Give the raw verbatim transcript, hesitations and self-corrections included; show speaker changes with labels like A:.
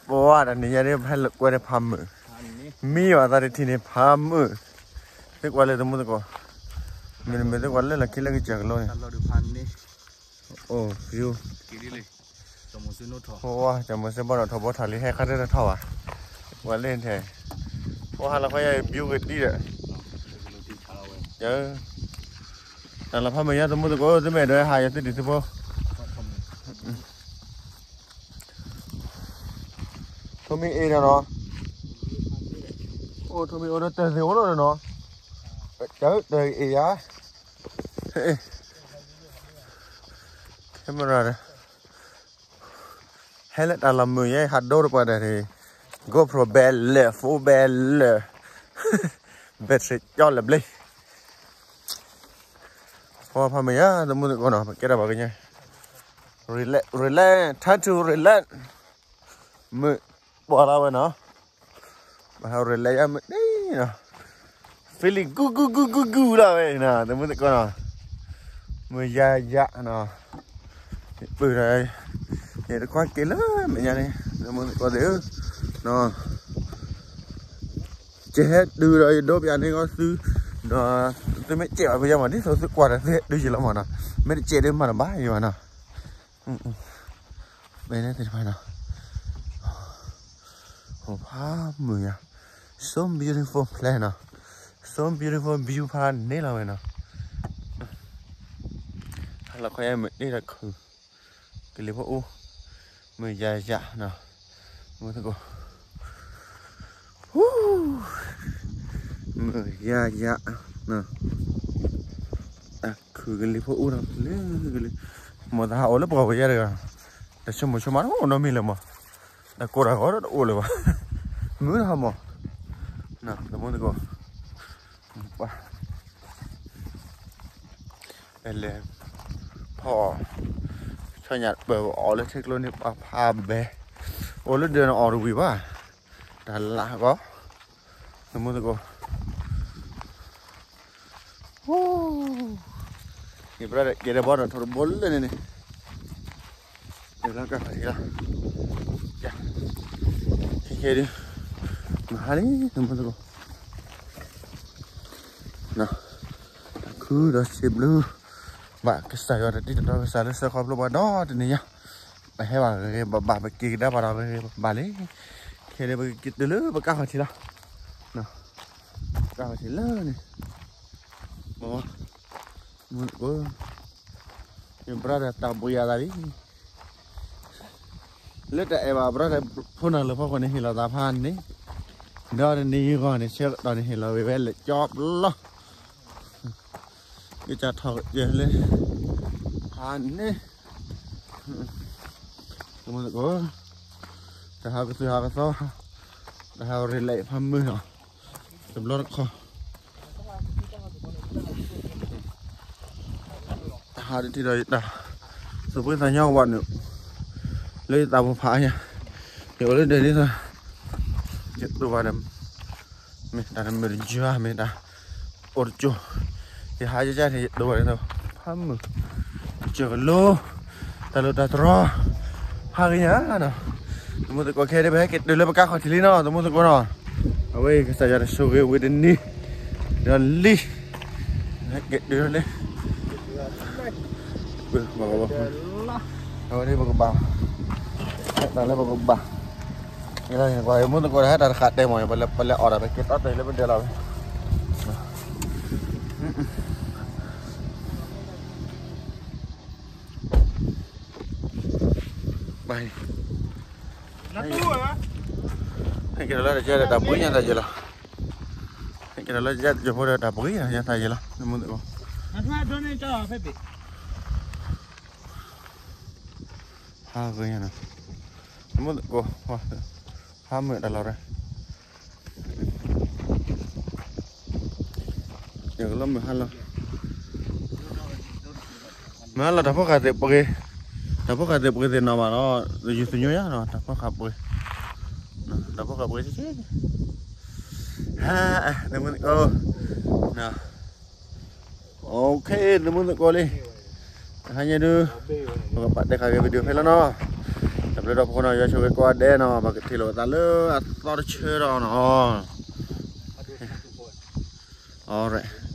A: Boa dan ni ada hal kuat pam. Mi ada di sini pam. Itu kuala temu tu ko. Minum itu kuala lagi lagi jaglo ni.
B: Kalau di pan ni.
A: Oh, view.
B: Kiri le. Jamu sini tu.
A: Wah, jamu sini baru tu bawa thali hai kade tu tahu ah. Kuala ni thế. Wah, kalau kaya view gede dah. Ya. Dan lepas mana temu tu ko tu mana hai tu di tu po. Thôi mình e nó, ô thôi mình ô nó tê thiếu rồi nó, chớ đời e á, camera này, hay là làm mười ấy hạt đô được qua đây thì GoPro belle, full belle, bệt sẽ cho lập lên, hoa pha mày á, tao mua được con nào, cái đó bảo cái nha, relax, relax, tattoo relax, mười bỏ ra vậy nó, bảo rồi lấy em đấy nè, feeling gu gu gu gu gu là vậy nè, tôi muốn thấy con nào, mười da dạ nè, bự này, vậy nó khoai kia lắm mẹ nhà này, tôi muốn thấy con đứa, nè, chết đưa rồi đốt nhà này có thứ, nè, tôi mới chẹo bây giờ mà đi thôi tôi quạt là đưa gì lắm mà nè, mấy chết đến mà làm bá gì mà nè, bên này thì phải nè. Oh, mưa ya, so beautiful place na, so beautiful view pan ni lah na. Kalau kau yang ni dah ku, kelipu u, mưa ya ya na, mưa tu ko, mưa ya ya na, aku kelipu u na, kelipu, mau dah awal apa kau ya dah, dah cuma cuma mana nak milah mah. Đã cô đã có rất ổn rồi mà ngứa hầm mà nào tao muốn cô đây là phò cho nhặt bờ ổ lên thích luôn đi bà pha bè ổ lên đường ổ được quá đã lạ có tao muốn cô cái bữa đây cái đây bỏ nó thôi bốn lên này này để làm cái gì đó Kaya dia mahal ni tempat tu. Nah, aku dah siap dulu. Bak kesal ada di dalam kesal saya belum ada ni ya. Bahaya bang, bak bak kita pada balik. Kaya dia begitu dulu, bakal hati lah. Nah, bakal hati lah ni. Oh, menurut gua yang berada tabu ya tadi. Lết đại bà bữa nay phun nào là phun còn này là tạp han đấy, đó là đi còn này xe đó này là về là chóp lo, cái chặt thọ giờ lên han đấy, tụi mình có, ta hao cái thứ hao cái số, ta hao rồi lại pha mưa hả, tụi lo kho, hao đến thì rồi đã, rồi bây giờ nhau bạn nữa. Lấy tàu phá nha, kiểu lên đây đi thôi, chết tôi vào đầm, mình đã làm mình chưa, mình đã ổn chưa, thì hai chiếc thì tôi vào đây thôi, phá mực, chờ lô, ta lô ta trò, hai cái nhá nào, tôi muốn tự có khe đây bé, cái đưa lên các khỏi thì lý nó, tôi muốn tự có nó, ở đây cái sợi dây số ghế với đến đi, đến đi, cái đưa lên, bự vào vào, ở đây vào vào. Tao lấy một bả, cái này ngoài muốn tôi hết là khát đây mọi người phải lấy ở đây cái tát đây lấy bên đây là, bay, cái đó là chơi là đạp bưởi nha thầy vậy là, cái đó là chơi cho phô đạp bưởi nha thầy vậy là, muốn được không? Ha cái này nè. Muốn cô hoa hoa mượn đã lâu rồi giờ lắm mà hai lần mà là đáp cái đẹp bơi đáp cái đẹp bơi thì nào mà nó được gì nhá nó đáp cái bơi đáp cái bơi chứ ha để muốn cô nào ok để muốn cô đi hai nhà đưa các bạn đây cái video hay là nó เลยเราพอเราจะช่วยกว่าเด่นเนาะบางทีเราตาเลือดตาเชื่อเราเนาะ All right.